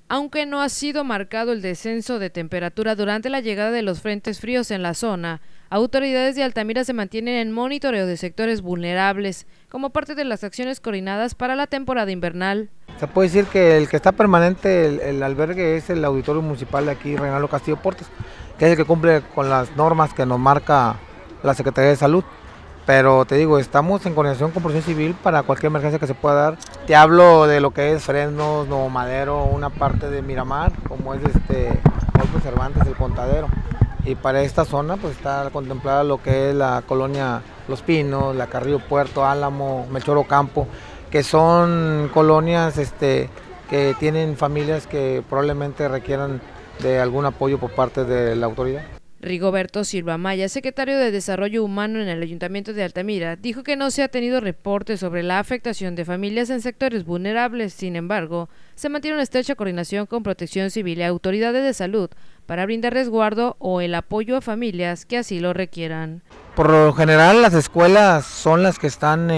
Aunque no ha sido marcado el descenso de temperatura durante la llegada de los frentes fríos en la zona, autoridades de Altamira se mantienen en monitoreo de sectores vulnerables como parte de las acciones coordinadas para la temporada invernal. Se puede decir que el que está permanente, el albergue, es el auditorio municipal de aquí, Reinaldo Castillo Portes, que es el que cumple con las normas que nos marca la Secretaría de Salud. Pero te digo, estamos en coordinación con Protección Civil para cualquier emergencia que se pueda dar. Te hablo de lo que es Fresnos, Nuevo Madero, una parte de Miramar, como es Adolfo Cervantes, el Contadero. Y para esta zona pues está contemplada lo que es la colonia Los Pinos, la Carrillo Puerto, Álamo, Melchor Ocampo, que son colonias que tienen familias que probablemente requieran de algún apoyo por parte de la autoridad. Rigoberto Silva Maya, secretario de Desarrollo Humano en el Ayuntamiento de Altamira, dijo que no se ha tenido reportes sobre la afectación de familias en sectores vulnerables. Sin embargo, se mantiene una estrecha coordinación con Protección Civil y autoridades de salud para brindar resguardo o el apoyo a familias que así lo requieran. Por lo general, las escuelas son las que están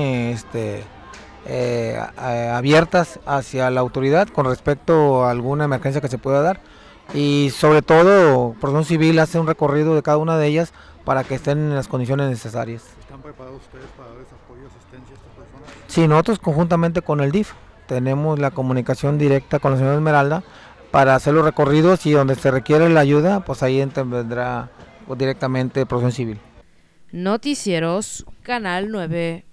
abiertas hacia la autoridad con respecto a alguna emergencia que se pueda dar. Y sobre todo, Protección Civil hace un recorrido de cada una de ellas para que estén en las condiciones necesarias. ¿Están preparados ustedes para darles apoyo y asistencia a estas personas? Sí, nosotros conjuntamente con el DIF tenemos la comunicación directa con la señora Esmeralda para hacer los recorridos, y donde se requiere la ayuda, pues ahí vendrá directamente Protección Civil. Noticieros, Canal 9.